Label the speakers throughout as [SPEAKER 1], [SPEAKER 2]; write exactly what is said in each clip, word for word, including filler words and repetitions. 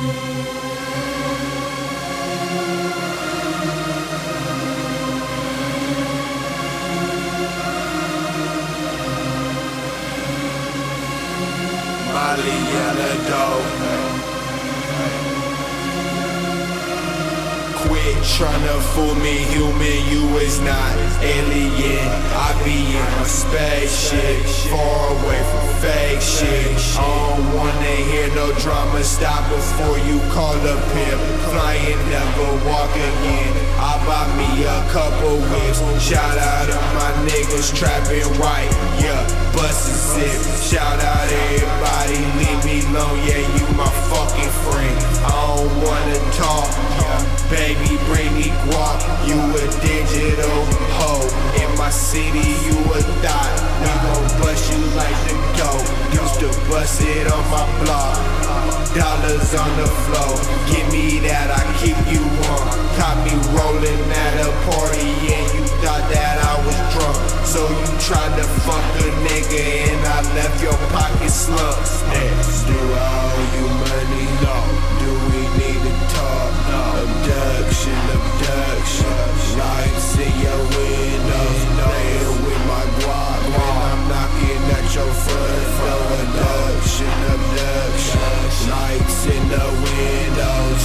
[SPEAKER 1] Molly in the dough. Quit tryna fool me, human, you is not alien. I be in my spaceship, far away from fake shit. I don't wanna hear no drama, stop before you call a pimp. Flying, never walk again. I buy me a couple whips. Shout out to my niggas trapping right, yeah, bustin' zip. Shout out everybody, leave me alone, yeah, you my fucking friend. I don't wanna talk, baby, bring me guap. You a digital hoe. In my city, you a thot. We gon' bust you like the dope. Used to bust it on my block. Dollars on the floor. Give me that, I keep you on. Caught me rolling at a party and you thought that I was drunk. So you tried to fuck a nigga and I left your pocket slumped. Do I owe you money? No. Do we need to talk? No. Abduction, abduction. Lights in your windows. Playing with my guap when I'm knocking at your front door. Abduction, abduction. Lights in the windows.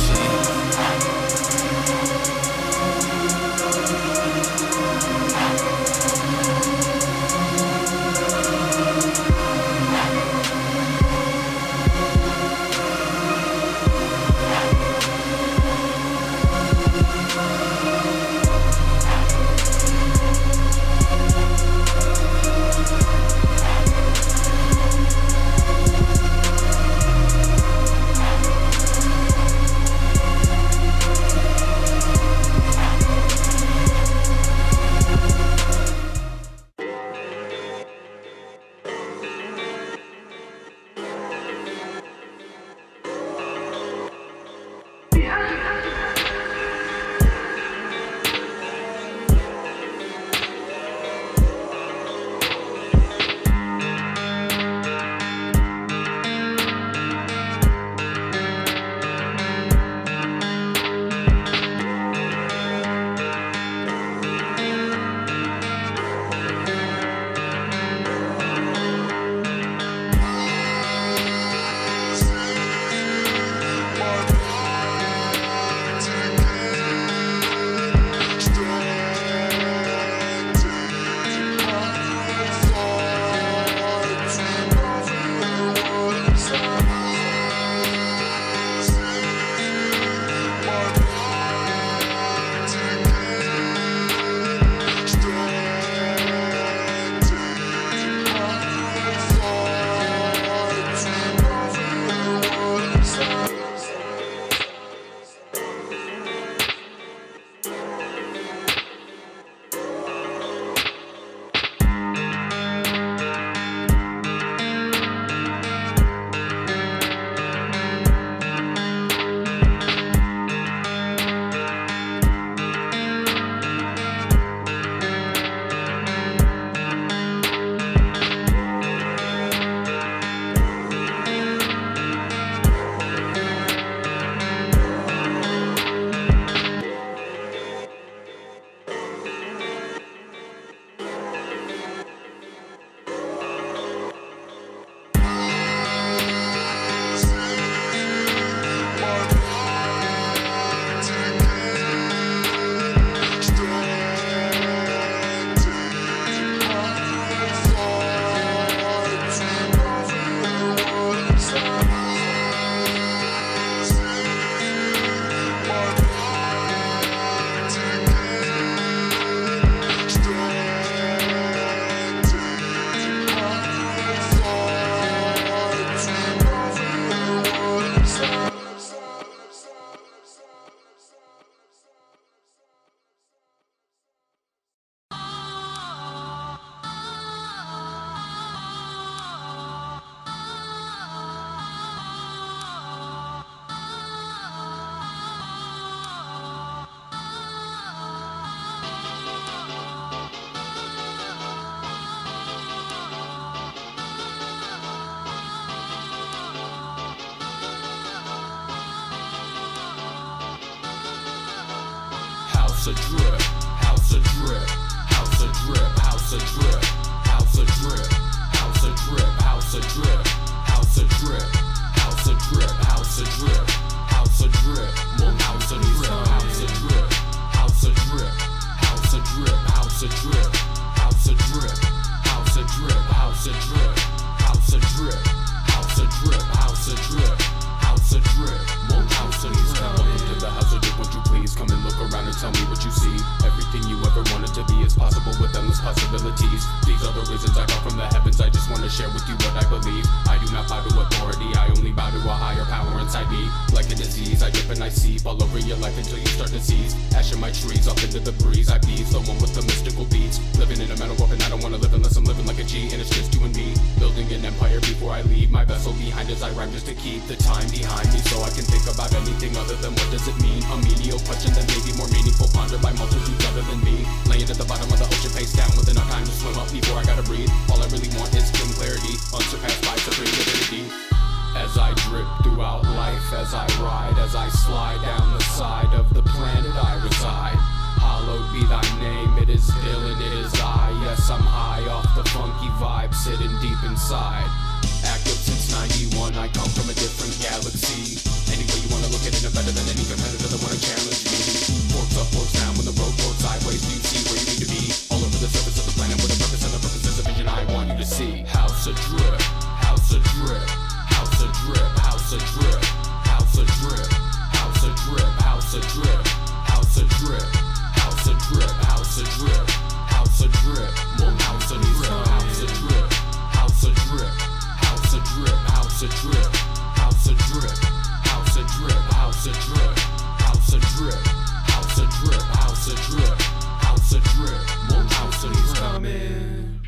[SPEAKER 2] House of drip, house of drip, house of drip, house of drip, house of drip, house of drip, house of drip, house of drip, house of drip, house of drip, house of drip, more house of drip, house of drip, house of drip, house of drip, house of drip, house of drip, house of drip, house of drip, house of drip, house of drip, house of drip, house of drip, more house of drip. Welcome to the house of drip. Won't you please come and look around and tell me what you see? Everything you ever wanted to be is possible with endless possibilities. These are the reasons I come from the heavens. I just want to share with you what I believe. I do not bow to authority, I only bow to a higher power inside me. Like a disease, I drip and I seep all over your life until you start to seize. Ash in my trees, up into the breeze. I be the one with the mystical beats. Living in a metal weapon, I don't want to live unless I'm living like a G. And it's just you and me, building an empire before I leave my vessel behind as I rhyme just to keep the time behind me, so I can think about anything other than what does it mean. A menial question that may be more meaningful, pondered by multitudes other than me. Laying at the bottom of the ocean, face down with enough time to swim up before I gotta breathe. All I really want is clean clarity, unsurpassed by supreme divinity. As I drip throughout life, as I ride, as I slide down the side of the planet I reside. Hallowed be thy name, it is Dylan, it is I. Yes, I'm high off the funky vibe, sitting deep inside. Active since ninety-one, I come from a different galaxy. Any way you wanna look at it, I'm better than any competitor that wanna challenge me. Forks up, forks down, when the road goes sideways, do you see where you need to be? All over the surface of the planet with a purpose, and the purpose is a vision I want you to see. House of drip, house of drip, house of drip, house of drip, house of drip, house of drip, house of drip, house of drip, house of drip, house of drip, house of drip, more house of drip, house of drip, house of drip, house of drip, house of drip, house of drip, house of drip, house of drip, house of drip, house of drip, house of drip, house of drip, more house of drip coming.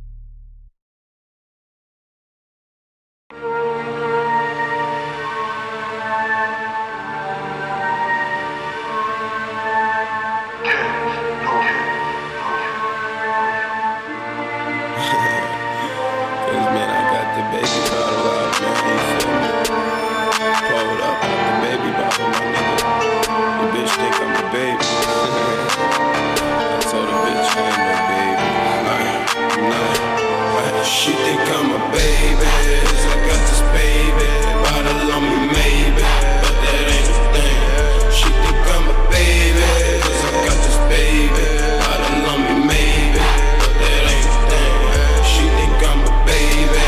[SPEAKER 3] She think I'm a baby, I got this baby, but I love me maybe, but that ain't the thing. She think I'm a baby, I got this baby, but I love me maybe, but that ain't the thing. She think I'm a baby,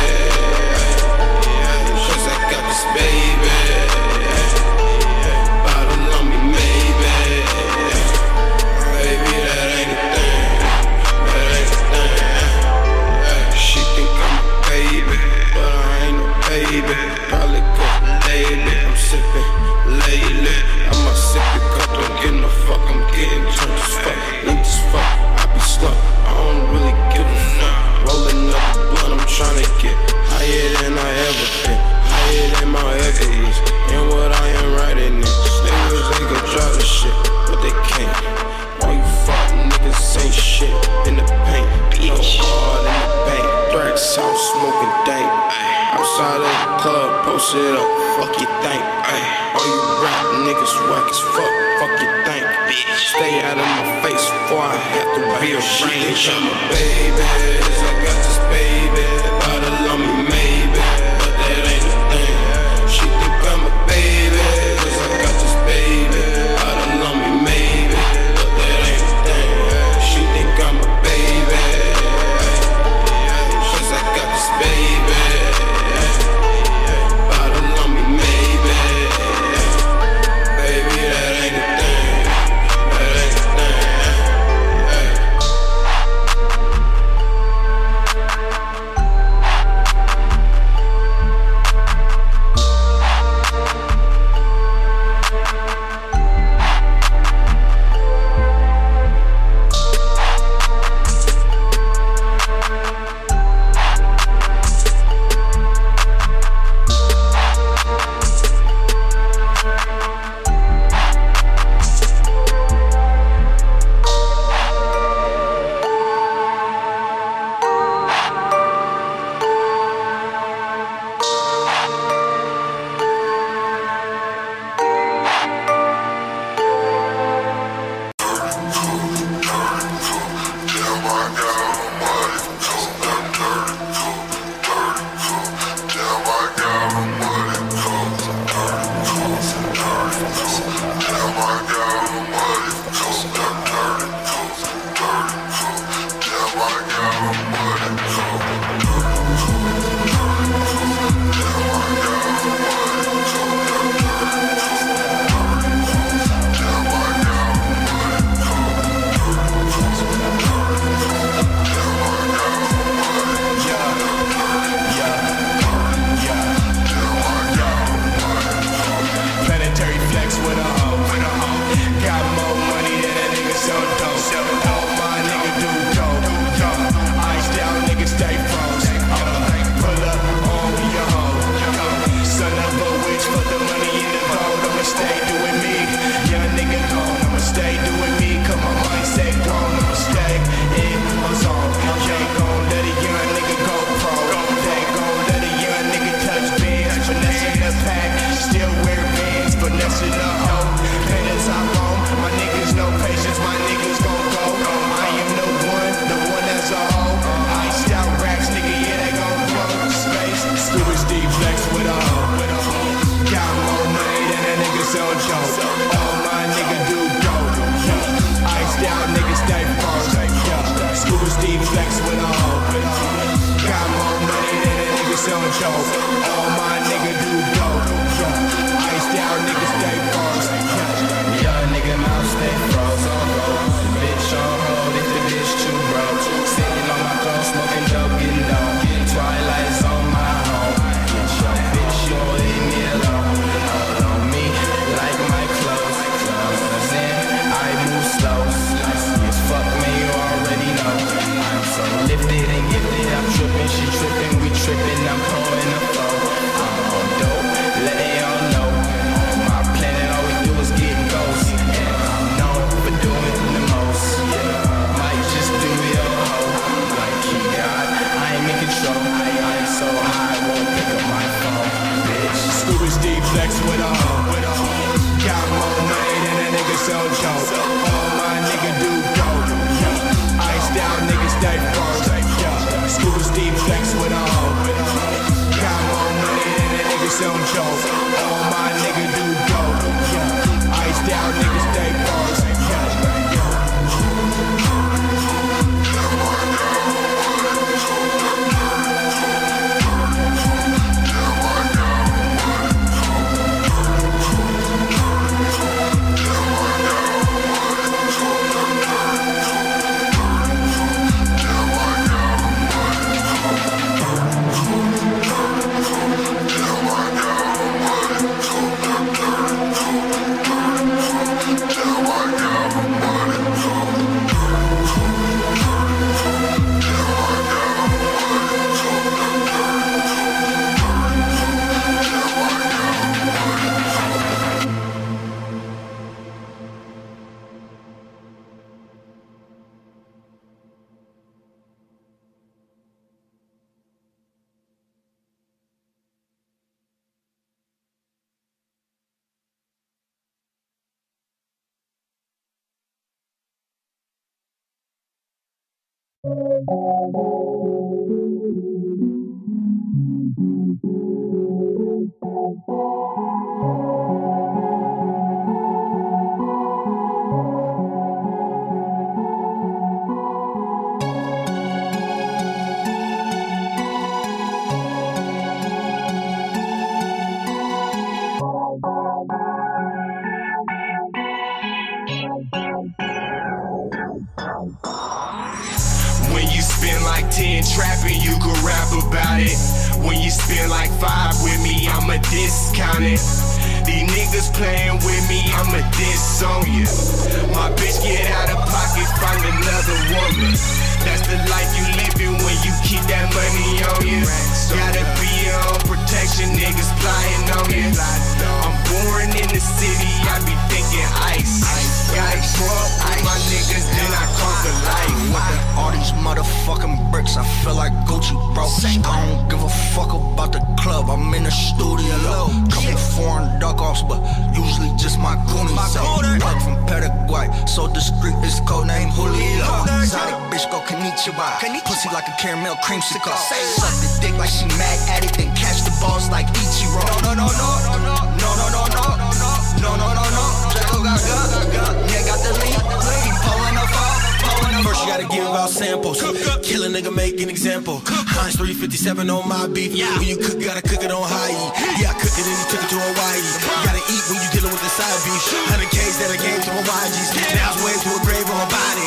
[SPEAKER 3] cause I got this baby, but I love me maybe, baby that ain't the thing, that ain't the thing. She think I'm a baby, but I ain't no baby. Probably cause baby, I'm sippin' lately. I'm a sippin' cup, don't get no fuck. I'm getting drunk as fuck, lit as fuck. I be slow, I don't really give a fuck. Rollin' up the blunt, I'm tryna get higher than I ever been, higher than my ever is. And what I am writing in, niggas they gon' drop the shit, but they can't. All you fuck niggas ain't shit in the paint, no hard in the paint. Threats out smoking dank, outside of the club, post it up, fuck you think. Ay, all you rap niggas whack as fuck, fuck you think. Stay out of my face before I have to be a She think I'm a baby, I got this baby, but I love me maybe, but that ain't the thing. She think I'm a baby, I got this baby, but I love me maybe, but that ain't the thing. She think I'm a baby, cause I got this baby, but I love me maybe, baby that ain't the thing, that ain't the thing.
[SPEAKER 1] niggas on choke. All my niggas do dope. Yeah. Iced out niggas stay first. Yeah. Scuba Steve flex with a hoe. Got more money than the niggas on choke. All my niggas do dope. Yeah. Iced out niggas stay first. Yeah.
[SPEAKER 4] Young nigga mouth stay frozen. Bitch on hold if the bitch too broke. Sitting on my throne smoking dope, getting dope. Twilight's on my home. Get your bitch, you don't leave me alone. All on me like my clothes. Cause in I move slow. As fuck me, you already know. I'm so lifted and gifted. I'm tripping, she tripping, we tripping. I'm pouring the flow. I'm on dope, letting y'all know. My planet, all we do is get ghosts. And I'm known for doing the most. Yeah, might just do your hoe. Like he got, I ain't in control. I'm so high, I won't pick up my phone. Bitch,
[SPEAKER 1] Scuba Steve flex with a hoe. Got more money than the niggas on choke. All my niggas do dope. Yeah. Iced out niggas stay first. Yeah. Scuba Steve flex with a hoe. Got more money than the niggas on choke. All my niggas do dope. Yeah. Iced out niggas stay first. Yeah.
[SPEAKER 5] When you spend like ten trapping, you can rap about it. When you spend like five with me, I'ma discount it. These niggas playing with me, I'ma diss on you. My bitch get out of pocket, find another woman. That's the life you living when you keep that money on you. Gotta be your own protection, niggas flying on you. I'm born in the city, I be thinking ice. Gotta grow up with my niggas, then I conquer life.
[SPEAKER 6] All these motherfucking bricks, I feel like Gucci, bro. I don't give a fuck about the club, I'm in the studio. Couple foreign duck offs, but usually just my goonies. So, work from Paraguay, so discreet, it's codename Julio. Exotic bitch go konnichiwa, pussy like a caramel creamsicle. Suck the dick like she mad at it, then catch the balls like Ichiro. No, no, no, no, no, no, no, no, no, no, no, no, no. Draco got gun, yeah, got the lead. He pulling up all.
[SPEAKER 7] First you gotta give out samples. Kill a nigga, make an example. Heinz three fifty-seven on my beef. When you cook, gotta cook it on high heat. Yeah, I cook it and you took it to Hawaii. Gotta eat when you dealing with the side beef. one hundred K's that I gave to my Y Gs. Now it's way to a grave on my body.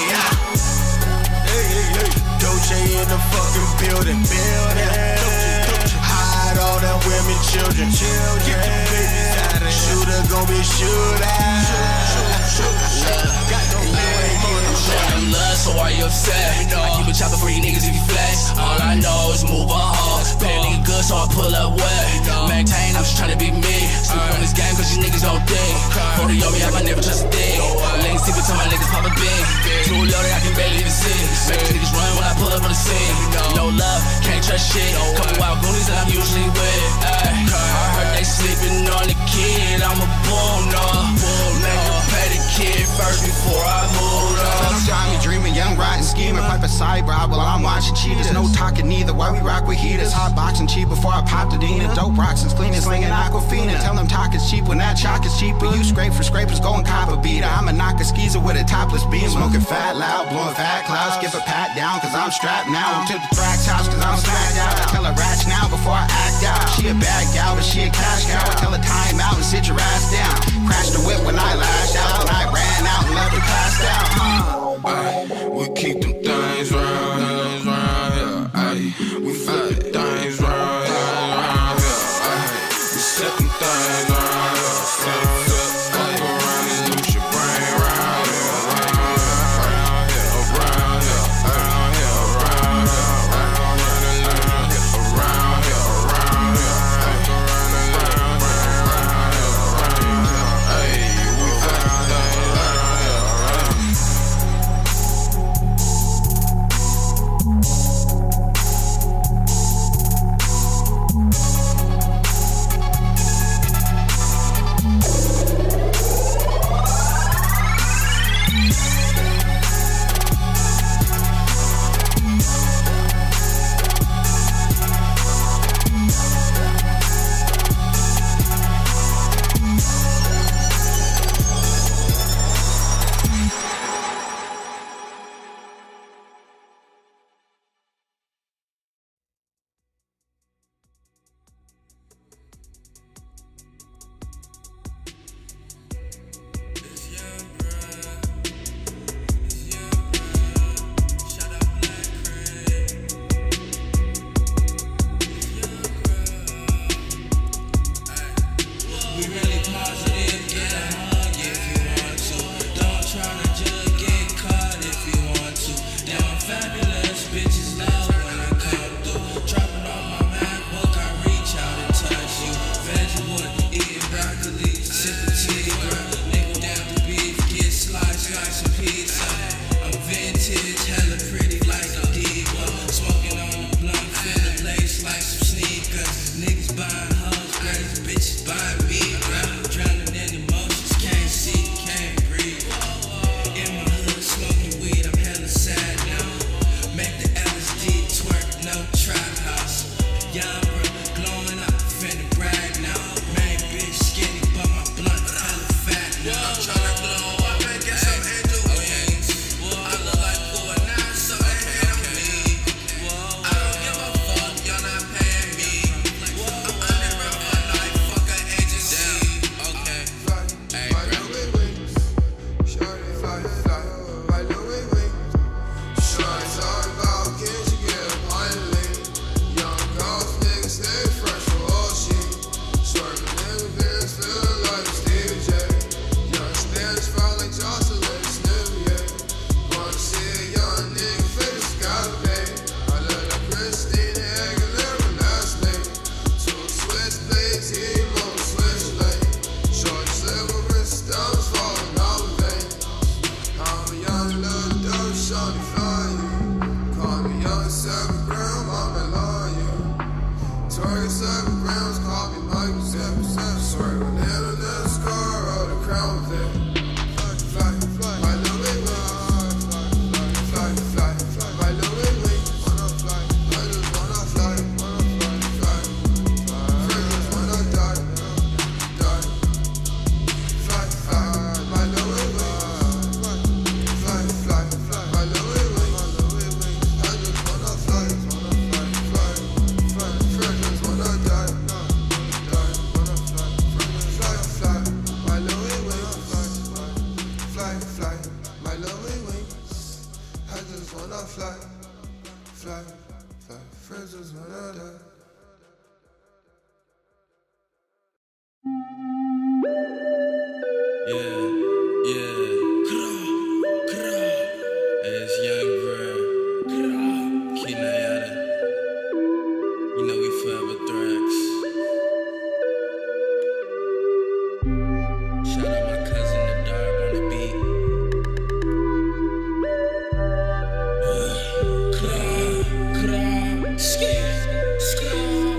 [SPEAKER 7] Hey, hey, hey. Dolce in the fucking building. Hide all them women, children. Get the babies out of here. Shooter gon' be shooter.
[SPEAKER 8] Showing love, so why you upset? I keep a chopper for you niggas if you flex. All I know is move on hard. Pay a nigga good, so I pull up wet. Maintain, I'm just tryna be me. Sleep on this game, cause you niggas don't think. forty on me, I might never trust a thing. Laying sleep until my niggas pop a bean. Too loaded, I can barely even see. Make niggas run when I pull up on the scene. No love, can't trust shit. Couple wild goonies that I'm usually with. Ay, I heard they sleeping on the kid. I'm a boom, no. Nigga, pay the kid first before I move on.
[SPEAKER 6] Got me dreaming, young, riding, scheming. My a side bra while I'm watching cheaters. No talking neither, why we rock with heaters. Hot boxing cheap before I pop the Dina. Dope rocks and clean as slinging Aquafina. Tell them talk is cheap when that chalk is cheaper. You scrape for scrapers, go and cop a beater. I'm a knock a skeezer with a topless beam. Smoking fat loud, blowing fat clouds. Skip a pat down cause I'm strapped now. I'm to the Thrax house cause I'm smacked out. I tell her rats now before I act out. She a bad gal but she a cash cow. I tell her time out and sit your ass down. Crashed the whip when I lashed out. And I ran out and left her passed out. uh.
[SPEAKER 3] Ay, we keep them things round, things round here. Ay, we flip the things round, things round here. Ay, we set them things round here. Set, set, fuck around and lose your brain round here, round here, around here, around here, around here, around here, around here, around here, around here, fuck around and lose your brain round here, round here. Ay, we flip them things round here, round here.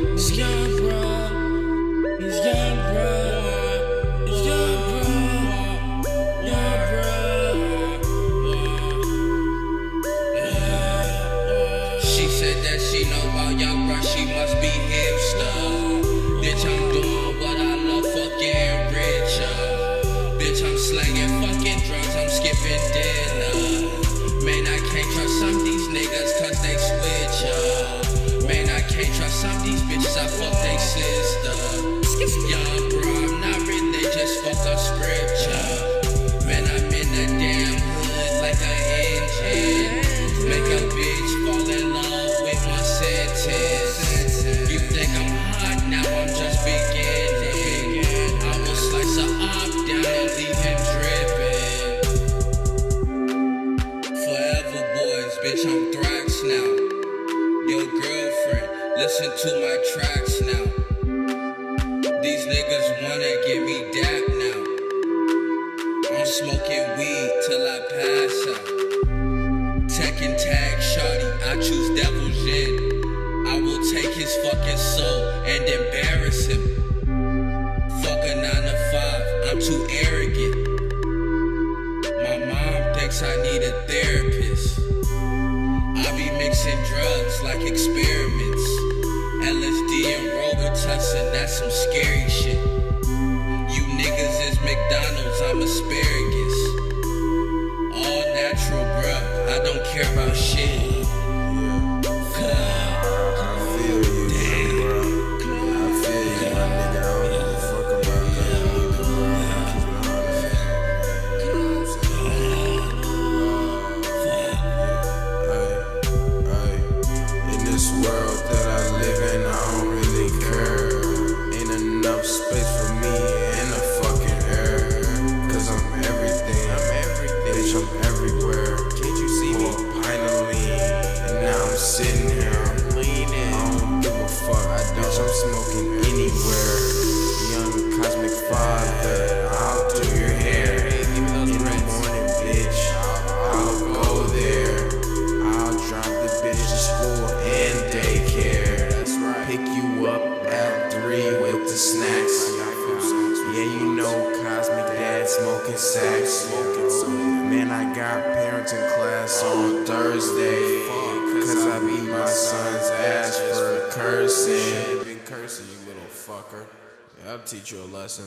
[SPEAKER 9] It's young, bro. It's young, bro.
[SPEAKER 8] bitch, I'm slanging fucking drugs, I'm skipping dinner. Man, I can't trust some of these niggas cause they switch up. Man, I can't trust some of these bitches, I fuck they sister. Young bro, I'm not religious, fuck a scripture. Man, I'm in the damn hood like an engine. Make a bitch fall in love with my sentence. You think I'm hot, now I'm just beginning. I will slice her up down and leave him dripping. Forever boys, bitch, I'm Thrax now. Yo girlfriend, listen to my tracks now. These niggas wanna get me dap now. I'm smoking weed till I pass out. Tekken tag shawty, I choose Devil's in. I will take his fucking soul and embarrass him. Fuck a nine to five, I'm too arrogant. My mom thinks I need a therapist. I be mixing drugs like experiments. L S D and Robitussin, that's some scary shit. You niggas is McDonald's, I'm asparagus. All natural, bruh, I don't care about shit.
[SPEAKER 1] Man, I got parenting class on Thursday, cause I beat my son's ass for cursing. Been cursing, you little fucker. Yeah, I'll teach you a lesson.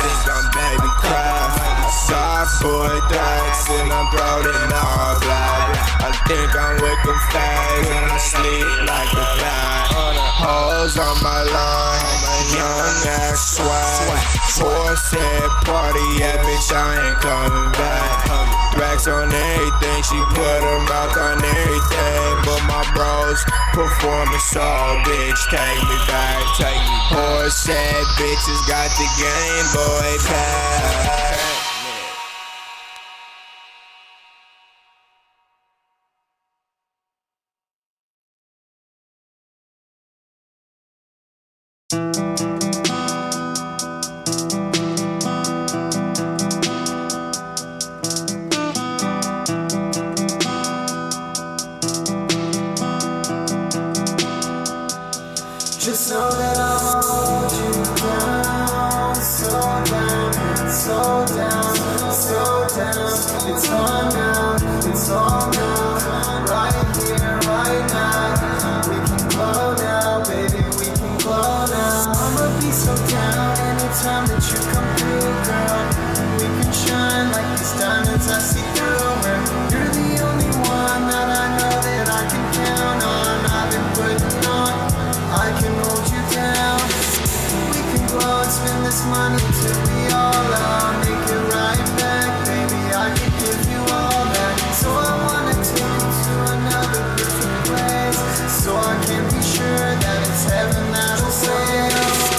[SPEAKER 9] Boy Dax and I'm proud and all black.
[SPEAKER 1] I think I'm with them fags and I sleep like a bag. Hoes on my line, young ass swag. Horse head party, yeah, bitch, I ain't coming back. Racks on everything, she put her mouth on everything. But my bros performance all, bitch, take me back, take me. Horse head bitches got the Game Boy pack.
[SPEAKER 9] Just know that I'll hold you down, so down, so down, so down. It's on now, it's on now, right here, right now. We can glow now, baby, we can glow now. I'ma be so down anytime that you come through, girl. We can shine like these diamonds I see through. And you're the only one that I know that I can count on. I've been putting on, I can hold you down. We can glow and spend this money till we all out. Make it right back, baby, I can give you all that. So I wanna take you to another different place, so I can be sure that it's heaven that'll say.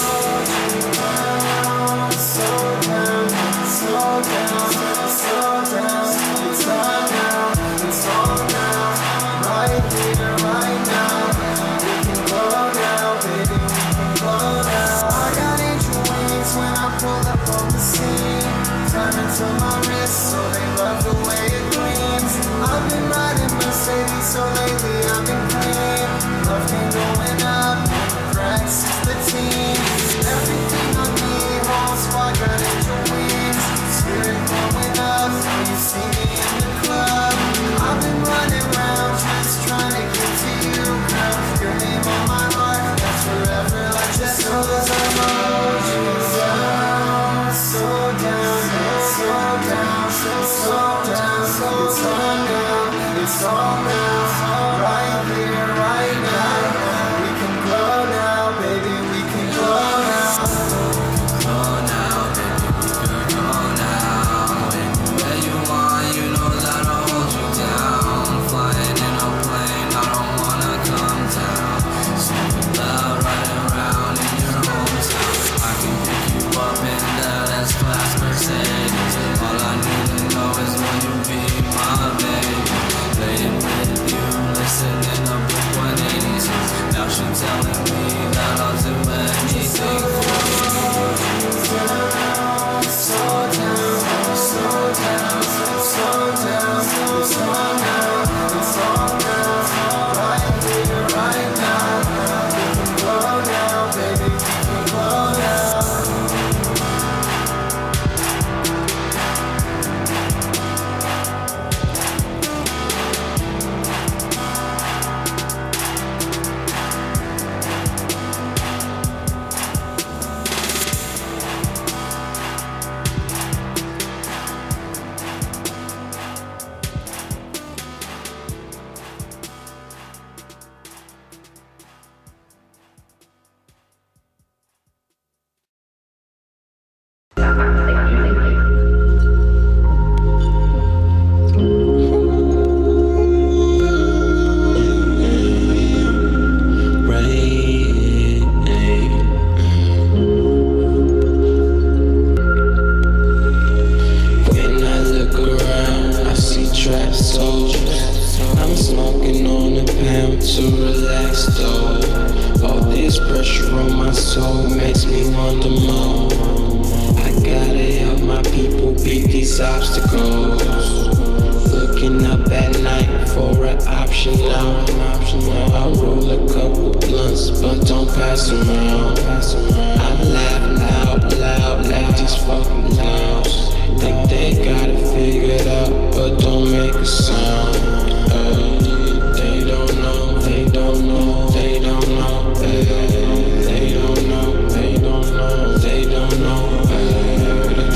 [SPEAKER 9] So down, so down, so down. It's on now, it's on now, right here, right now. We can glow now, baby, we can glow now. I got angel wings when I pull up on the scene. Diamonds on my wrist, so they love the way it gleams. I've been riding Mercedes, so lately I've been clean. Love been going up, cracks is the team. Everything on me, whole squad got angel wings. Spirit going up, when you see me in the club. I've been running around, just trying to get to you, girl. Your name on my heart, that's forever. Like just know that I'm hold you down, so down, so down, so down. It's on now, it's on now, right here, right now. We can glow now, baby, we can glow now.
[SPEAKER 8] Glow now, baby, we can glow now. Anywhere you want, you know that I'll hold you down. Flying in a plane, I don't wanna come down. Super loud, riding around in your hometown. I can pick you up in that S-Class Mercedes. All I need to know is will you be my baby? Playing with you, listening to Blink one eighty-two. Now she telling me that I'll do anything for you.
[SPEAKER 9] So down, so down, so down. It's on now, it's on now, right here, right now. We can glow now, baby, we can glow now.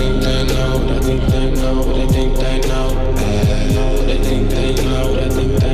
[SPEAKER 9] They think they know, they think they know, they think they know, they think they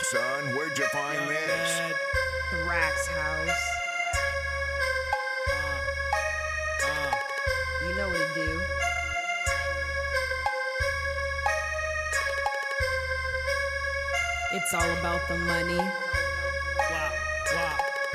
[SPEAKER 1] son. Where'd you find this?
[SPEAKER 10] Thrax house. You know what to do. It's all about the money.
[SPEAKER 11] Wow, wow.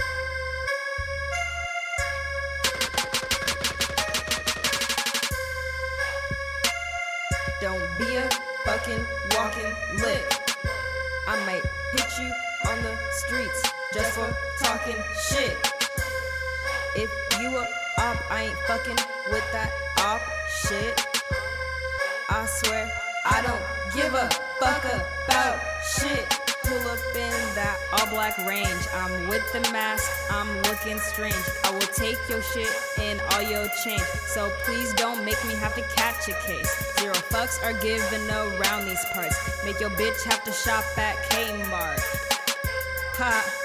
[SPEAKER 10] Don't be a fucking walking lick. I might hit you on the streets just for talking shit. If you a op, I ain't fucking with that op shit. I swear I don't give a fuck about shit. Pull up in that all black range. I'm with the mask, I'm looking strange. I will take your shit and all your change. So please don't make me have to catch a case. Zero fucks are given around these parts. Make your bitch have to shop at Kmart. Ha.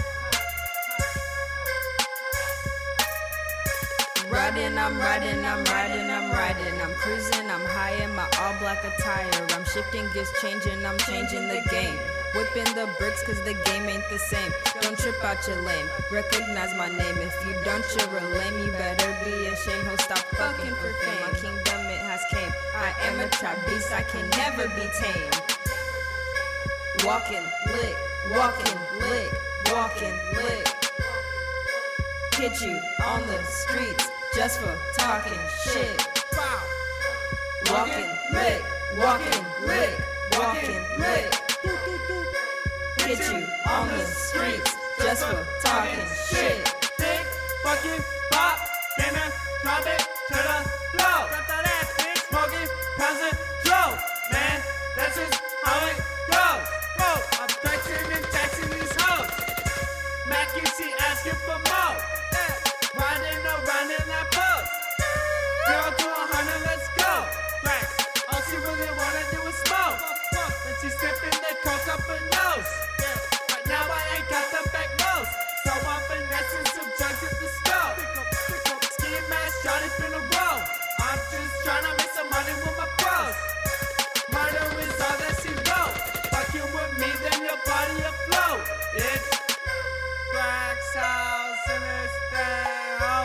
[SPEAKER 10] Riding, I'm riding, I'm riding, I'm riding. I'm cruising, I'm high in my all black attire. I'm shifting gears, changing, I'm changing the game. Whipping the bricks cause the game ain't the same. Don't trip out your lame, recognize my name. If you don't, you're a lame. You better be ashamed, ho, stop fucking for fame. My kingdom, it has came. I am a trap beast, I can never be tamed. Walking, lick, walking, lick, walking, lick. Hit you on the streets just for talking shit. Walking, lick, walking, lick, walking, lick. Hit you on the streets just for talking shit.
[SPEAKER 11] Big fucking pop, finna drop it to the floor. Drop that ass, bitch. Smoking pounds of dough, man. That's just how it goes. Whoa, I'm flexing and taxing these hoes. Mac, you see, asking for more. Yeah. Riding around in that post. Zero to a hundred, let's go. Flex. All she really wanna do is smoke. And she's sipping the coke up her nose. Right now I ain't got the back nose. So I'm finessing some drugs at the stove. Ski mask, shot it in a row. I'm just trying to make some money with my bros. Murder is all that she wrote. Fucking with me, then your body afloat. It's Thrax house in this thing. Oh.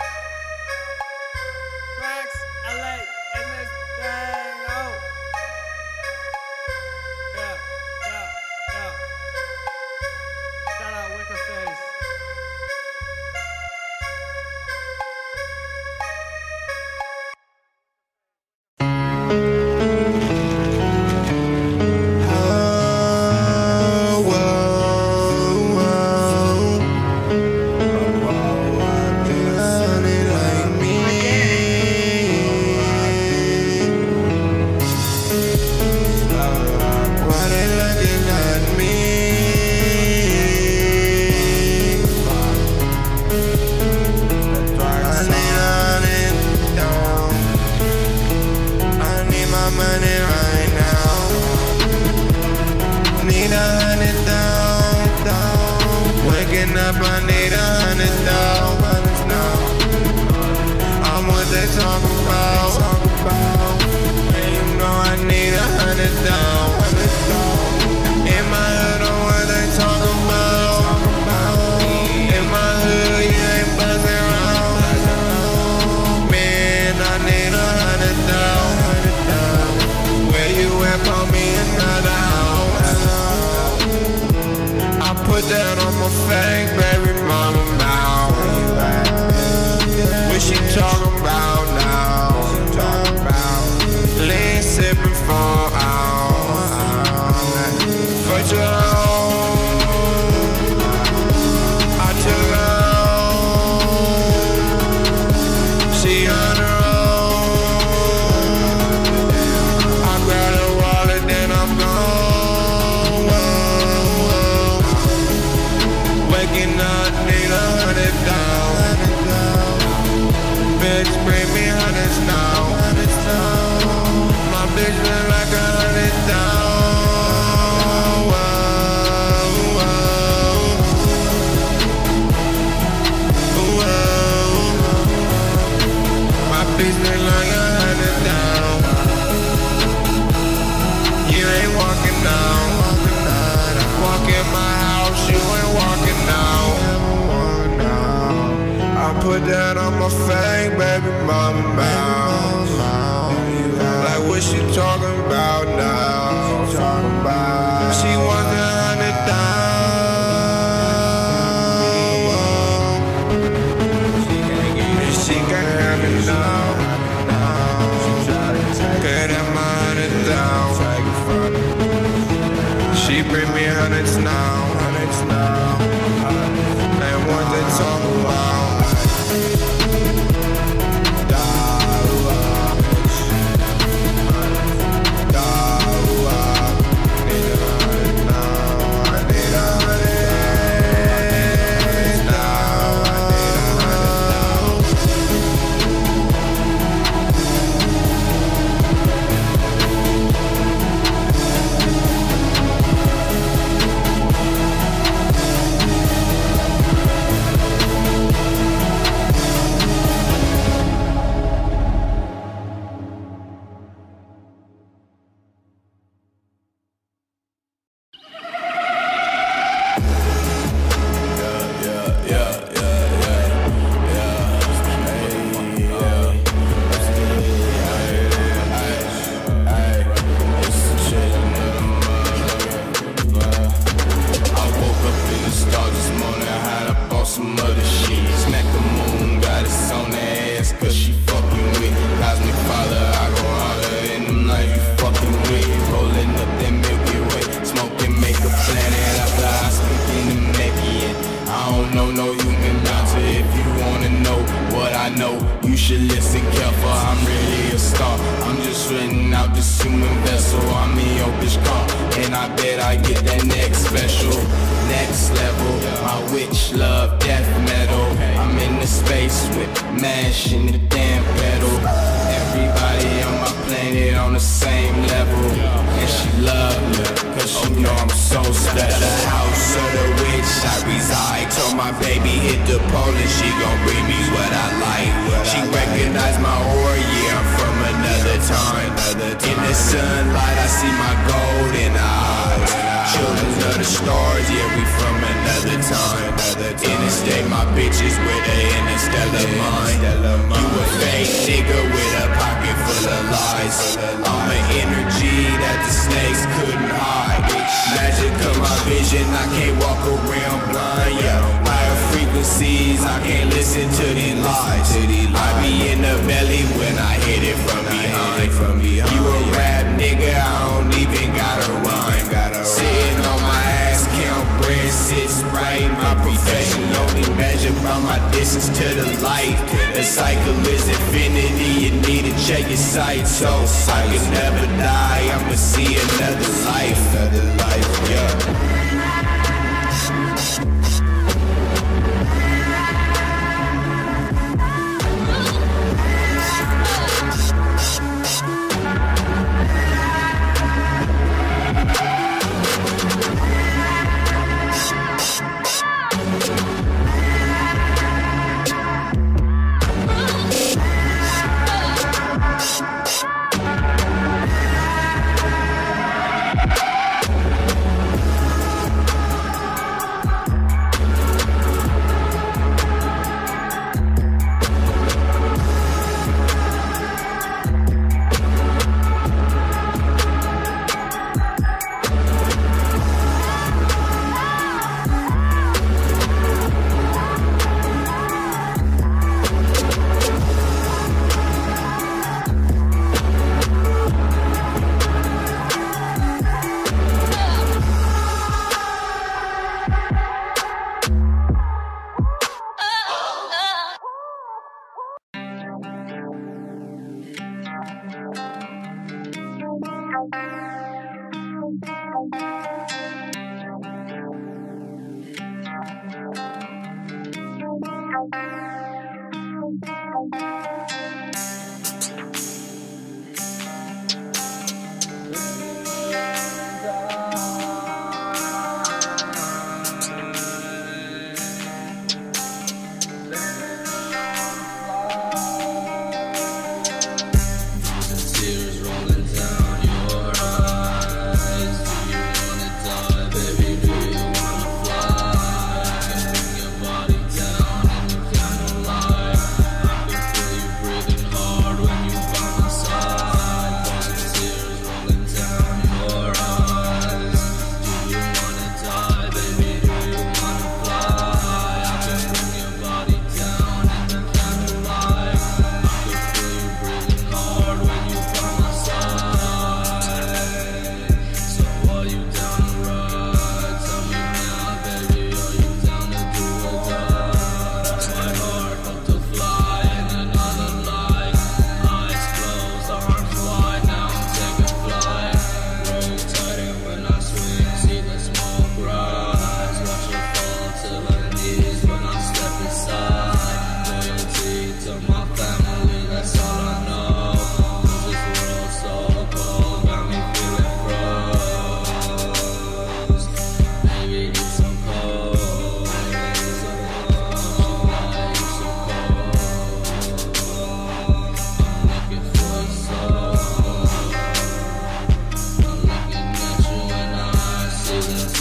[SPEAKER 11] Thrax L A in this thing. Oh. Yeah, yeah, yeah. Shout out Wicker Face.
[SPEAKER 3] Up, I need a hundred dollars now. I'm what they talk about. And you know I need a hundred dollars. In my hood, on what they talk about. In my hood, you ain't buzzing around. Man, I need a hundred dollars. Where you at? Put me another house. I put that on my face, baby mama mouth. What she talking about now? Lean sipping for hours. For your own, I took her home. She on her own. I grab her wallet, then I'm gone. Waking up.
[SPEAKER 1] put that on my fake baby mama mouth. Like what she talking about now? She wants a hundred thousand. She can't have it now. Get that my hundred thousand. She bring me hundreds now. Hundreds now. And what they talk about.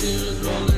[SPEAKER 12] serious rolling.